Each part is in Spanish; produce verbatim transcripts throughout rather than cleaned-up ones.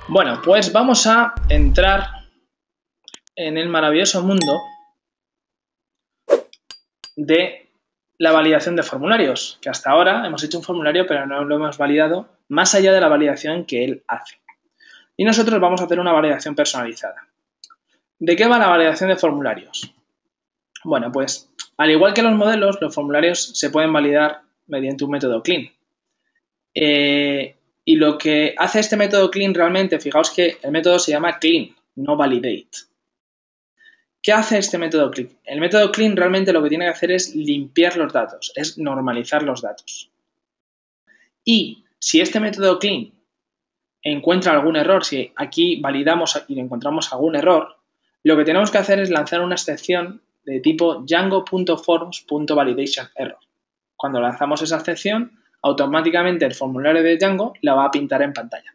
Bueno, pues vamos a entrar en el maravilloso mundo de la validación de formularios, que hasta ahora hemos hecho un formulario pero no lo hemos validado más allá de la validación que él hace. Y nosotros vamos a hacer una validación personalizada. ¿De qué va la validación de formularios? Bueno, pues al igual que los modelos, los formularios se pueden validar mediante un método clean. Eh, y lo que hace este método clean realmente, fijaos que el método se llama clean, no validate. ¿Qué hace este método clean? El método clean realmente lo que tiene que hacer es limpiar los datos, es normalizar los datos. Y si este método clean encuentra algún error, si aquí validamos y encontramos algún error, lo que tenemos que hacer es lanzar una excepción de tipo Django.forms.validationError. Cuando lanzamos esa excepción, automáticamente el formulario de Django la va a pintar en pantalla.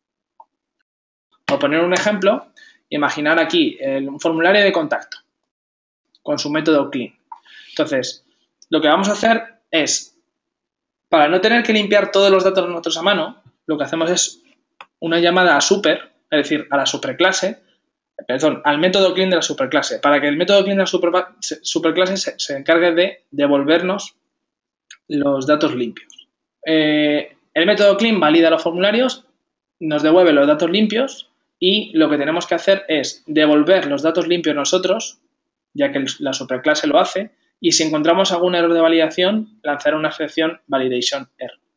Por poner un ejemplo, imaginar aquí un formulario de contacto con su método clean. Entonces, lo que vamos a hacer es, para no tener que limpiar todos los datos nosotros a mano, lo que hacemos es una llamada a super, es decir, a la superclase, perdón, al método clean de la superclase, para que el método clean de la super, superclase se, se encargue de devolvernos los datos limpios. Eh, el método clean valida los formularios, nos devuelve los datos limpios y lo que tenemos que hacer es devolver los datos limpios nosotros, ya que la superclase lo hace, y si encontramos algún error de validación, lanzar una excepción validation error.